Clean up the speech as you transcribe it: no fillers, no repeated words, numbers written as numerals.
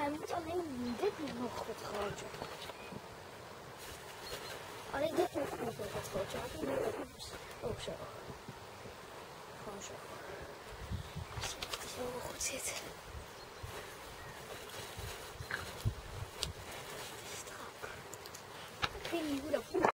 moet alleen dit nog wat groter. Alleen dit moet nog wat groter. Oh, zo. Gewoon zo. Het is wel goed zitten. Strak. Ik weet niet hoe dat moet.